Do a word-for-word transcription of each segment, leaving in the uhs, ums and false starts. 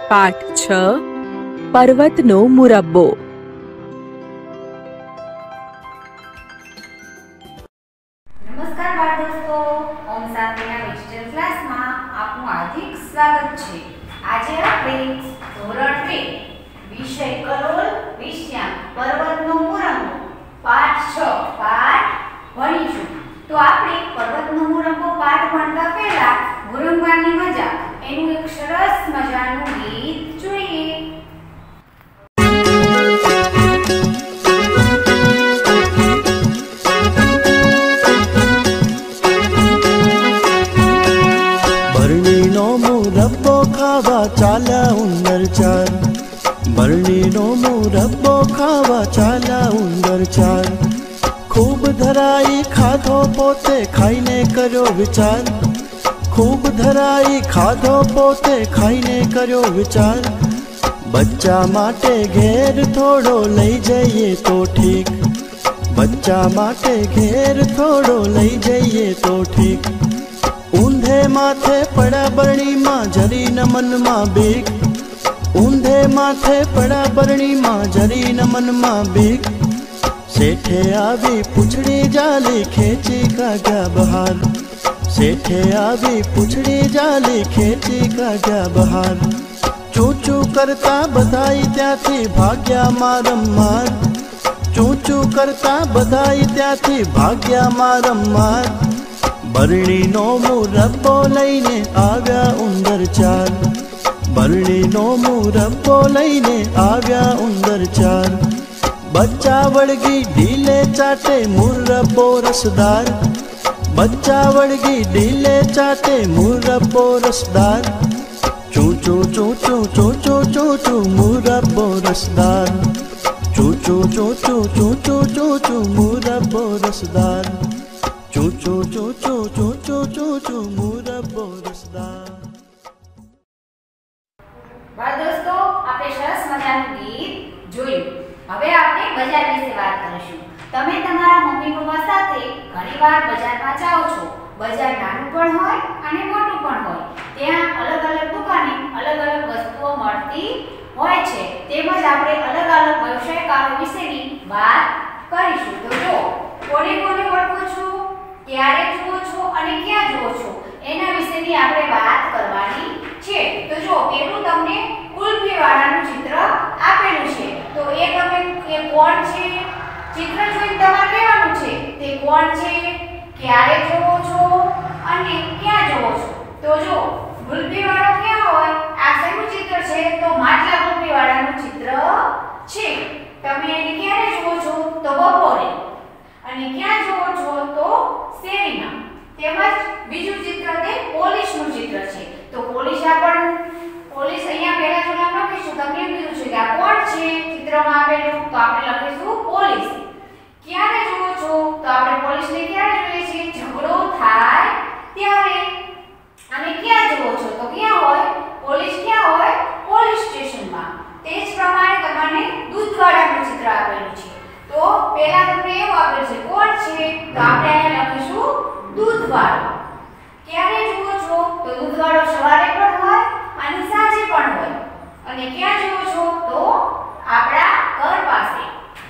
પાઠ છ પર્વતનો મુરબ્બો। નમસ્કાર બાળ દોસ્તો, ઓમ શાંતિના ડિજિટલ ક્લાસમાં આપનું હાર્દિક સ્વાગત છે। આજે આપણે ધોરણ બે વિષય કલોલ વિષયાંક પર્વતનો મુરબ્બો પાઠ છ પાઠ ભણીશું। તો આપણે પર્વતનો મુરબ્બો પાઠ ભણતા પહેલા મુરબ્બાની મજા એનું એક સરસ મજાનું ગીત જોઈએ। ભરણીનો મુરબ્બો ખાવા ચાલ્યા ઉંદર ચાર, ભરણીનો મુરબ્બો ખાવા ચાલ્યા ઉંદર ચાર। ખૂબ ધરાઈ ખાધો પોતે ખાઈને કર્યો વિચાર, ખૂબ ધરાઈ ખાધો પોતે ખાઈને કર્યો વિચાર। બચ્ચા માટે ઘેર થોડો લઈ જઈએ તો ઠીક, બચ્ચા માટે ઘેર થોડો લઈ જઈએ તો ઠીક। ઊંધે માથે પડા બરણીમાં જરી ન મનમાં બીક, ઊંધે માથે પડા બરણીમાં જરી ન મનમાં બીક। શેઠે આવી પૂંછડી જાલી ખેંચી કાઢ્યા બહાર, શેઠે આવી પૂંછડી જાલી ખેંચી કાઢ્યા બહાર। ચૂચું કરતા બધાઈ ત્યાંથી ભાગ્યા મારમ માર, ચૂચું કરતા બધાઈ ત્યાંથી ભાગ્યા મારમ માર। ભરણીનો મુરબ્બો લઈને આવ્યા ઉંદર ચાર, ભરણીનો મુરબ્બો લઈને આવ્યા ઉંદર ચાર। બચ્ચા વળગી ઢીલે ચાટે મુરબ્બો રસદાર, બચ્ચા વળગી ઢીલે ચાટે મુરબ્બો રસદાર। ચૂચું ચૂચું ચૂચું ચૂચું મુરબ્બો રસદાર, ચૂચું ચૂચું ચૂચું ચૂચું મુરબ્બો રસદાર। ચૂચું ચૂચું ચૂચું ચૂચું મુરબ્બો રસદાર। બાળ દોસ્તો, આપણે સરસ મજાનું ગીત જોયું। હવે આપણે બજાર વિશે વાત કરીશું। તમે તમારા મમ્મી પપ્પા સાથે ઘણીવાર બજારમાં જાઓ છો। બજાર નાનું પણ હોય અને મોટું પણ હોય, ત્યાં અલગ અલગ દુકાને અલગ અલગ વસ્તુઓ મળતી હોય છે। તેમજ આપણે અલગ અલગ વ્યવસાયકારો વિશેની વાત કરીશું। તો જો કોને કોને ઓળખો છો, ક્યારે જુઓ છો અને ક્યાં જુઓ છો, એના વિશેની આપણે વાત કરવાની છે। તો જો પેલું તમને કુલ્ફી વાળાનું ચિત્ર આપેલું છે, તો એ તમે એ કોણ છે, ચિત્ર જોઈને તમારે કહેવાનું છે તે કોણ છે, ક્યારે જુઓ છો અને ક્યાં જુઓ છો। તો જો કુલ્ફી વાળો ક્યાં હોય, આ શેનું ચિત્ર છે, તો માટલા કુલ્ફી વાળાનું ચિત્ર છે। તમે એને ક્યારે જુઓ છો, તો બપોરે, અને ક્યાં જુઓ છો, તો શેરીમાં। તેમજ બીજું ચિત્ર તે પોલીસનું ચિત્ર છે। તો પોલીસ આપણ પોલીસ અહીંયા પહેલા જો નામ લખીશું, તમને કીધું છે કે આ કોણ છે ચિત્રમાં આપેલું, તો આપણે લખીશું પોલીસ। ક્યારે જુઓ છો, તો આપણે પોલીસને ક્યારે જોઈએ છીએ, ઝઘડો થાય ત્યારે। અને ક્યાં જુઓ છો, તો ક્યાં હોય, પોલીસ ક્યાં હોય, પોલીસ સ્ટેશનમાં। તે જ પ્રમાણે તમને દૂધવાળાનું ચિત્ર આપેલું છે। તો પહેલા તમને એવું આપેલું છે કોણ છે, તો આપણે અહીંયા લખીશું દૂધવાળો। ક્યારે જુઓ છો, તો દૂધવાળો સવારે પણ હોય અને સાંજે પણ હોય। અને ક્યાં જુઓ છો, તો આપણા ઘર પાસે।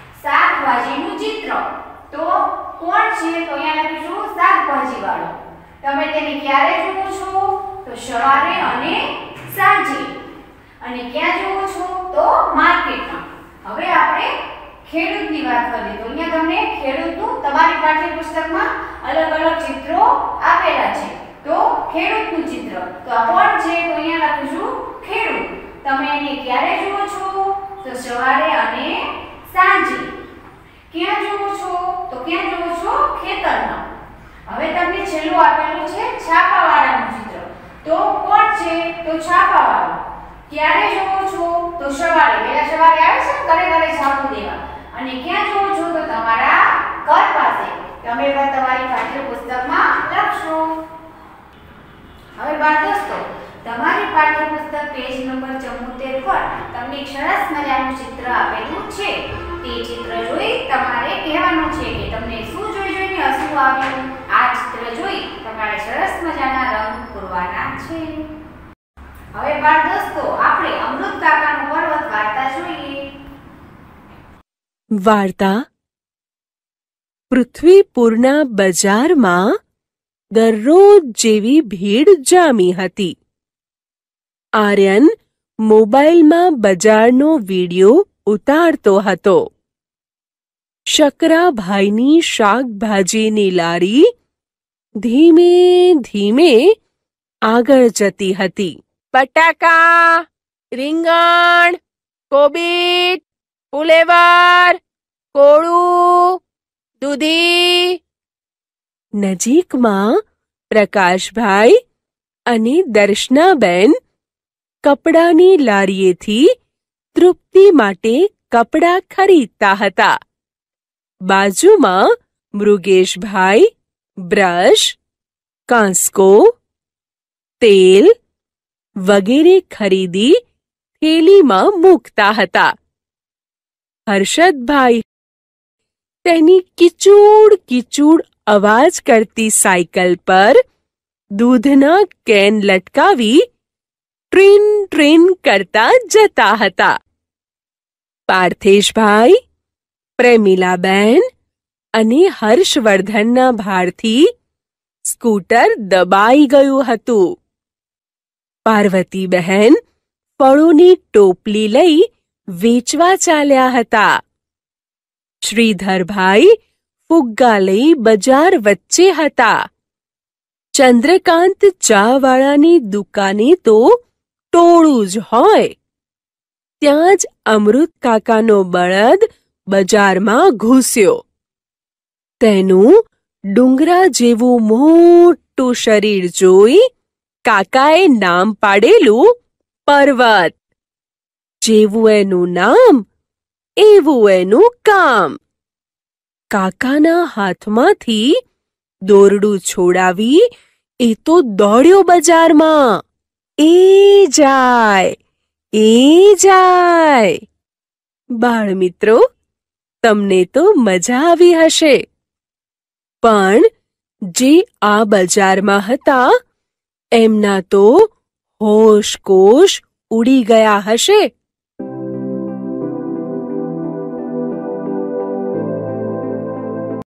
શાકભાજીનું ચિત્ર, તો કોણ છે, તો અહીંયા લખીશું શાકભાજી વાળો। તમે તેને ક્યારે જુઓ છો, તો સવારે અને સાંજે। અને ક્યાં જુઓ છો, તો માર્કેટમાં। હવે આપણે ખેડૂતની વાત કરીએ, તો અહીંયા તમને ખેડૂતનું તમારી પાઠ્યપુસ્તકમાં અલગ અલગ ચિત્રો આપેલા છે। તો ખેડૂતનું ચિત્ર, તો આ કોણ છે, તો અહીંયા લખીશું ખેડૂત। તમે એને ક્યારે જુઓ છો, તો સવારે અને સાંજે। ક્યાં જુઓ છો, તો ક્યાં જુઓ છો, ખેતરમાં। હવે તમને છેલ્લું આપેલું છે છાપાવાળાનું ચિત્ર, તો કોણ છે, તો છાપાવાળો। ક્યારે જુઓ છો, તો સવારે, પહેલા સવારે આવે છે ઘરે ઘરે છાપું દેવા। અને ક્યાં જુઓ છો, તો તમારા ઘર પાસે। તમે પણ તમારી પાઠ્યપુસ્તકમાં લખશો। હવે બાળ દોસ્તો, તમારી પાઠ્યપુસ્તક પેજ નંબર ચુમ્મોતેર પર તમને એક સરસ મજાનું ચિત્ર આપેલું છે। તે ચિત્ર જોઈ તમારે કહેવાનું છે કે તમને શું જોઈ જોઈને હસવું આવ્યું। આ ચિત્ર જોઈ તમારે સરસ મજાના રંગ પૂરવાના છે। હવે બાળ દોસ્તો, આપણે વાર્તા. પૃથ્વીપુરના બજારમાં દરરોજ જેવી ભીડ જામી હતી. આર્યન મોબાઈલમાં બજારનો વિડિયો ઉતારતો હતો. શકરાભાઈની શાકભાજીની લારી ધીમે ધીમે આગળ જતી હતી. બટાકા, રીંગણ, કોબીજ, ફુલેવાર, કોળું, દૂધી. નજીકમાં પ્રકાશભાઈ અને દર્શનાબેન કપડાની લારીએથી તૃપ્તિ માટે કપડાં ખરીદતા હતા. બાજુમાં મૃગેશભાઈ બ્રશ, કાંસકો, તેલ વગેરે ખરીદી થેલીમાં મૂકતા હતા. હર્ષદભાઈ તેની કિચૂડ કિચૂડ અવાજ કરતી સાયકલ પર દૂધના કેન લટકાવી ટ્રીન ટ્રીન કરતા જતા હતા. પાર્થેશભાઈ, પ્રેમિલાબેન અને હર્ષવર્ધનના ભારથી સ્કૂટર દબાઈ ગયું હતું. પાર્વતીબહેન ફળોની ટોપલી લઈ વેચવા ચાલ્યા હતા. શ્રીધરભાઈ ફુગ્ગા લઈ બજાર વચ્ચે હતા. ચંદ્રકાંત ચાવાળાની દુકાને તો ટોળું જ હોય. ત્યાં જ અમૃત કાકાનો બળદ બજારમાં ઘૂસ્યો. તેનું ડુંગરા જેવું મોટું શરીર જોઈ કાકાએ નામ પાડેલું પર્વત. જેવું એનું નામ એવું એનું કામ. કાકાના હાથમાંથી દોરડું છોડાવી એ તો દોડ્યો બજારમાં. એ જાય એ જાય. બાળમિત્રો, તમને તો મજા આવી હશે. પણ જે આ બજારમાં હતા એમના તો હોશ કોશ ઉડી ગયા હશે.